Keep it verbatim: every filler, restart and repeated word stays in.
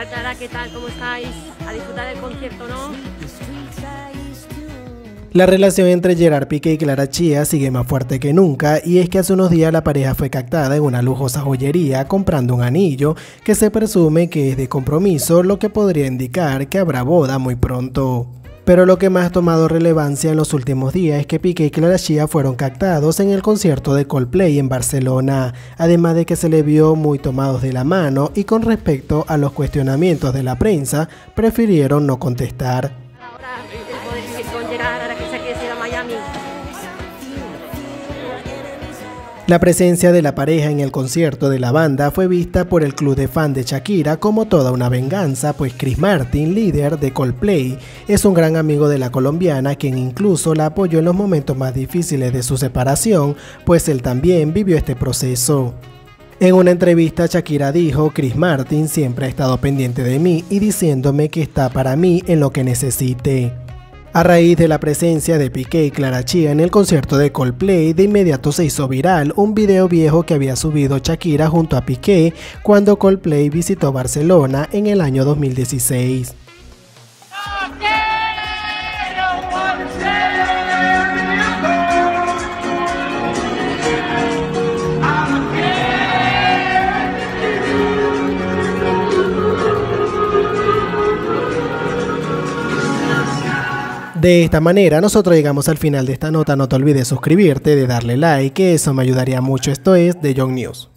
tal, Clara? ¿Qué tal? ¿Cómo estáis? A disfrutar del concierto, ¿no? La relación entre Gerard Piqué y Clara Chía sigue más fuerte que nunca, y es que hace unos días la pareja fue captada en una lujosa joyería comprando un anillo que se presume que es de compromiso, lo que podría indicar que habrá boda muy pronto. Pero lo que más ha tomado relevancia en los últimos días es que Piqué y Clara Chía fueron captados en el concierto de Coldplay en Barcelona, además de que se le vio muy tomados de la mano, y con respecto a los cuestionamientos de la prensa, prefirieron no contestar. Ahora el poder vivir con Gerard, ahora que se quiere ir a Miami. La presencia de la pareja en el concierto de la banda fue vista por el club de fans de Shakira como toda una venganza, pues Chris Martin, líder de Coldplay, es un gran amigo de la colombiana, quien incluso la apoyó en los momentos más difíciles de su separación, pues él también vivió este proceso. En una entrevista, Shakira dijo: Chris Martin siempre ha estado pendiente de mí y diciéndome que está para mí en lo que necesite. A raíz de la presencia de Piqué y Clara Chía en el concierto de Coldplay, de inmediato se hizo viral un video viejo que había subido Shakira junto a Piqué cuando Coldplay visitó Barcelona en el año dos mil dieciséis. De esta manera nosotros llegamos al final de esta nota. No te olvides suscribirte, de darle like, que eso me ayudaría mucho. Esto es The Young News.